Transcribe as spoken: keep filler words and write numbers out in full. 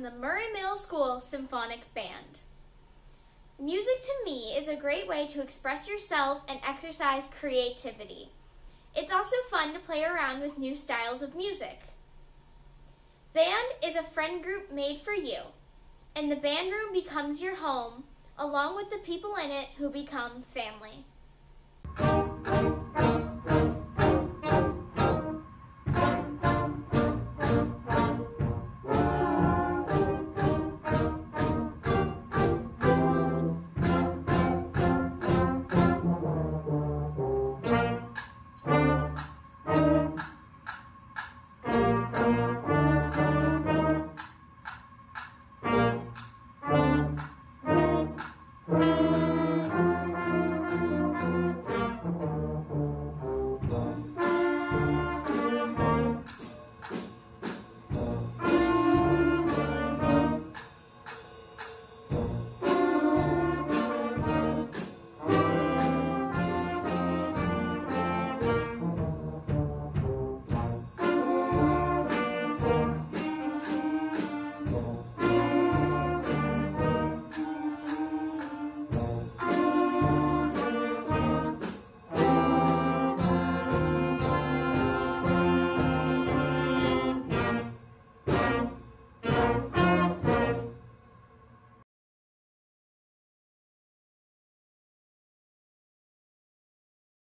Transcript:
from the Murray Middle School Symphonic Band. Music to me is a great way to express yourself and exercise creativity. It's also fun to play around with new styles of music. Band is a friend group made for you, and the band room becomes your home, along with the people in it who become family.